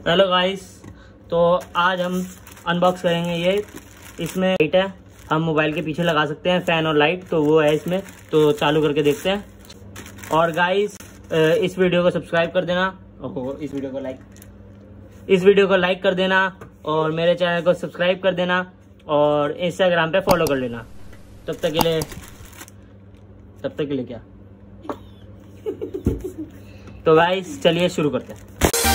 Hello guys, तो आज हम अनबॉक्स करेंगे ये। इसमें लाइट है, हम मोबाइल के पीछे लगा सकते हैं फैन और लाइट, तो वो है इसमें। तो चालू करके देखते हैं। और गाइस इस वीडियो को सब्सक्राइब कर देना, इस वीडियो को लाइक कर देना और मेरे चैनल को सब्सक्राइब कर देना और इंस्टाग्राम पे फॉलो कर लेना। तब तक के लिए क्या तो गाइस चलिए शुरू करते हैं।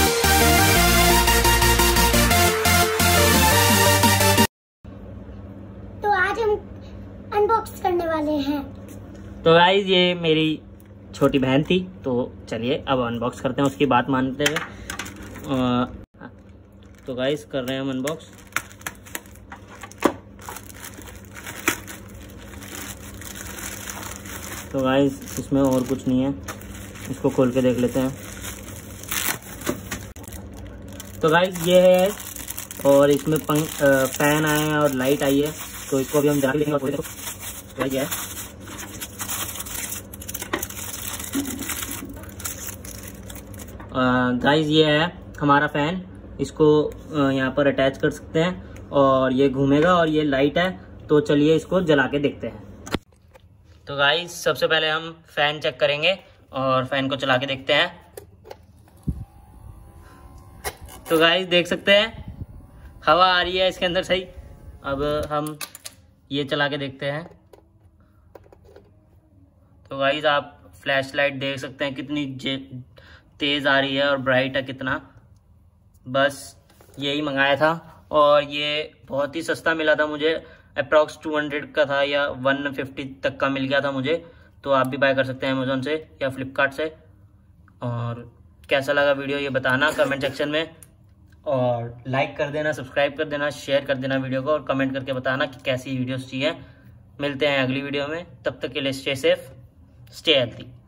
तो आज हम अनबॉक्स करने वाले हैं। तो गाइस ये मेरी छोटी बहन थी, तो चलिए अब अनबॉक्स करते हैं उसकी बात मानते हुए। तो गाइस कर रहे हैं हम अनबॉक्स। तो गाइस इसमें और कुछ नहीं है, इसको खोल के देख लेते हैं। तो गाइस ये है और इसमें फैन आए हैं और लाइट आई है, तो इसको अभी हम जला के देखेंगे। तो ये है गाइस, ये है हमारा फैन। इसको यहाँ पर अटैच कर सकते हैं और ये घूमेगा और ये लाइट है। तो चलिए इसको जला के देखते हैं। तो गाइस सबसे पहले हम फैन चेक करेंगे और फैन को चला के देखते हैं। तो गाइस देख सकते हैं हवा आ रही है इसके अंदर सही। अब हम ये चला के देखते हैं। तो गाइस आप फ्लैश लाइट देख सकते हैं कितनी तेज आ रही है और ब्राइट है कितना। बस यही मंगाया था और ये बहुत ही सस्ता मिला था मुझे। अप्रॉक्स 200 का था या 150 तक का मिल गया था मुझे। तो आप भी बाय कर सकते हैं अमेजोन से या फ्लिपकार्ट से। और कैसा लगा वीडियो ये बताना कमेंट सेक्शन में, और लाइक कर देना, सब्सक्राइब कर देना, शेयर कर देना वीडियो को और कमेंट करके बताना कि कैसी वीडियोस चाहिए। मिलते हैं अगली वीडियो में, तब तक के लिए स्टे सेफ, स्टे हेल्थी।